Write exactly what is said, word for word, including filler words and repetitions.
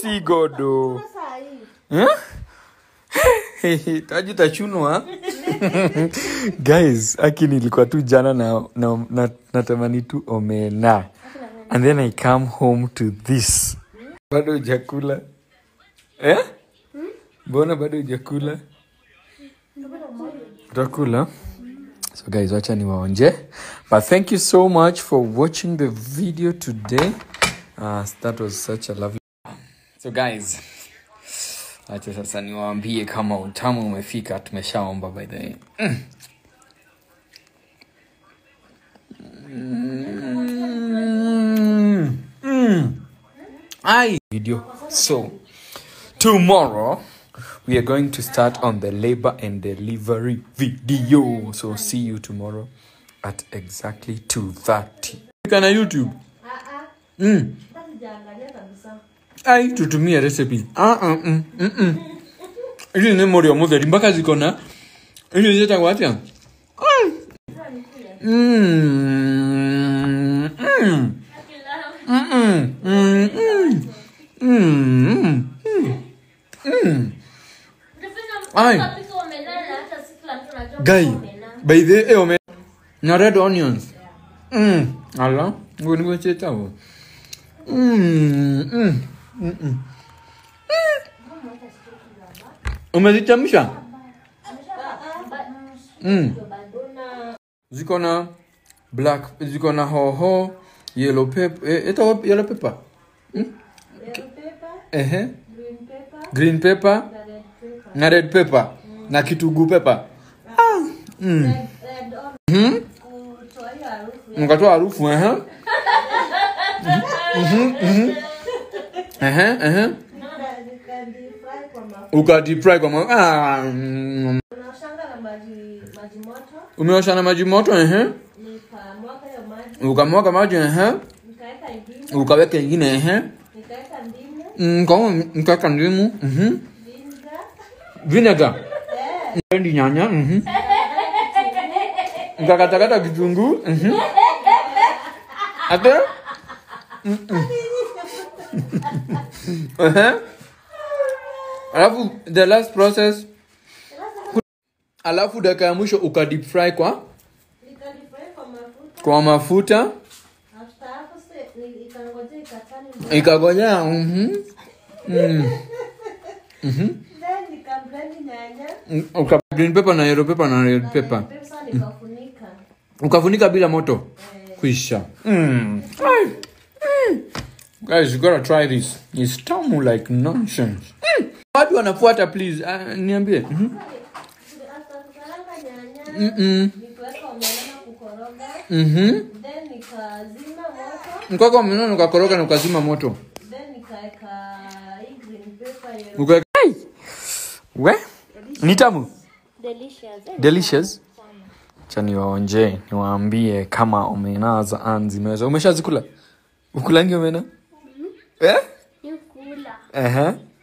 see godo. Huh? Taji tachunwa. Guys, aki nilikuwa tu jana na na, na natamani tu omena. And then I come home to this. Bado jakula. Eh? Bona bado jakula. Jakula. So guys, wacha niwaonje. But thank you so much for watching the video today. Uh, that was such a lovely. So guys, acha sasa niwaambie kama utamu umefika. Tumeshaomba by the way. Mm. Mm. Mm. I video. So tomorrow we are going to start on the labor and delivery video. So see you tomorrow at exactly two thirty. Can I YouTube? Mm. Ai tutumia recipe. Ah ah mm mm. Ili ni morio mother mpaka ziko na ili zeta wapi? Mm. Mm. Mm. Mm. Mm. Mm. Ai. Guy, by the way, omena. Na red onions. Mm. Ala, ngoni ngocheta wo. Mm. Mm. Mm. Umezichemsha? Mm. Ziko na black, ziko na hoho, yellow pepper, eh, ito yellow pepper. Mm? Yellow pepper. Eh. Green pepper. Green pepper. Na red pepper. Mm. Na kitunguu pepper. Ah. Mm. Red, red mhm. Mkatoa harufu eh. Mhm. Mhm. Eh eh eh. Uka deep fry kwa mafuta. Ah. Unaoshanga na maji maji moto. Umeosha na maji moto eh eh. Nikamwaga hiyo maji. Ukamwaga maji eh eh. Nikaweka ingine. Ukaweka ingine eh eh. Nikaweka ndimu. Mm, kama nikaweka ndimu. Mhm. Vinegar. Eh. Ndio nyanya. Mhm. Nikakatakata kitunguu. Mhm. Ate? Mhm. Eh. Alafu the last process alafu dakika ya mwisho uka deep fry kwa nika deep fry kwa mafuta kwa mafuta after hapo ikangoja ikatani ikagoja mhm mhm mhm then nika blend nyanya uka green pepper na yellow pepper na red pepper nikafunika ukafunika bila moto kuisha mm. Guys, you gotta try this. It's tamu like nonsense. Mm. Watu wanafuata please. Uh, niambie. Mhm. Mm. Mhm. Nikaweka omena kukoroga. Mhm. Then nikazima moto. Nikaweka omena nikakoroga na ukazima moto. Then nikaweka green pepper. Ukaweka we? Ni tamu. Delicious. Delicious. Chani waonje, niwaambie kama omena za anzi meweza. Umeshazikula? Ukulangi omena? Eh? Nikula. Eh.